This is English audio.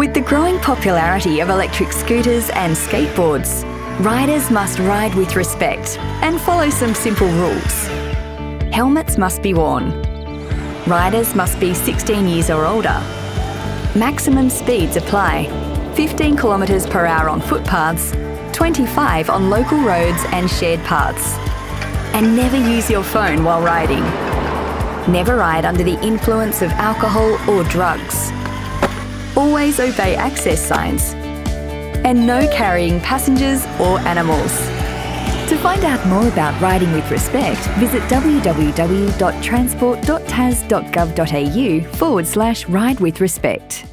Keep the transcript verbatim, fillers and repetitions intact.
With the growing popularity of electric scooters and skateboards, riders must ride with respect and follow some simple rules. Helmets must be worn. Riders must be sixteen years or older. Maximum speeds apply: fifteen kilometres per hour on footpaths, twenty-five on local roads and shared paths. And never use your phone while riding. Never ride under the influence of alcohol or drugs. Always obey access signs. And no carrying passengers or animals. To find out more about riding with respect, visit w w w dot transport dot tas dot gov dot a u forward slash ride with respect.